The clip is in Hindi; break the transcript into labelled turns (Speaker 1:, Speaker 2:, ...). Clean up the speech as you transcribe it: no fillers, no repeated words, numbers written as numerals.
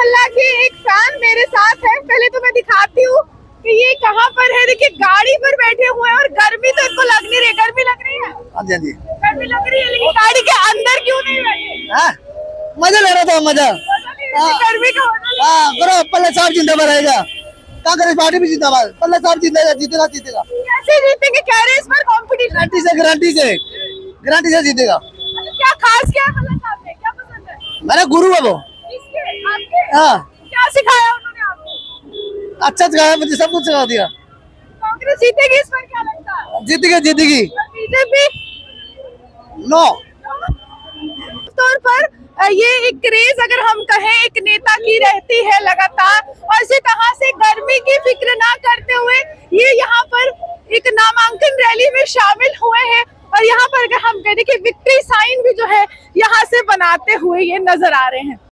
Speaker 1: मोहल्ला की एक फैन मेरे साथ है। पहले तो मैं दिखाती हूँ कि ये कहाँ पर है। देखिए गाड़ी पर बैठे हुए हैं और गर्मी तो इनको लग नहीं रही। गर्मी लग रही है?
Speaker 2: हाँ जी
Speaker 1: गर्मी लग रही है, लेकिन गाड़ी के अंदर क्यों नहीं बैठे?
Speaker 2: मजा ले रहा था मजा।
Speaker 1: गर्मी का
Speaker 2: करो पल्ले साहब जिंदाबाद रहेगा, कांग्रेस पार्टी भी जिंदाबाद, पल्ले साहब जीतेगा जीतेगा जीतेगा।
Speaker 1: कैसे जीतेंगे? कह रहे हैं इस बार कॉम्पिटिशन
Speaker 2: गारंटी से जीतेगा।
Speaker 1: क्या खास क्या है पल्ले साहब में? क्या पसंद है?
Speaker 2: मेरा गुरु है वो।
Speaker 1: किसके? आपके?
Speaker 2: हाँ
Speaker 1: क्या सिखाया उन्होंने आपको?
Speaker 2: अच्छा सिखाया, मुझे सब कुछ सिखा दिया।
Speaker 1: कांग्रेस जीतेगी इस बार, क्या लगता है?
Speaker 2: जीतेगी।
Speaker 1: बीजेपी
Speaker 2: नो
Speaker 1: तौर पर ये एक क्रेज अगर हम कहें एक नेता की रहती है लगातार, और इसी तरह से गर्मी की फिक्र ना करते हुए ये यहाँ पर एक नामांकन रैली में शामिल हुए हैं। और यहाँ पर अगर हम कहें कि विक्ट्री साइन भी जो है यहाँ से बनाते हुए ये नजर आ रहे हैं।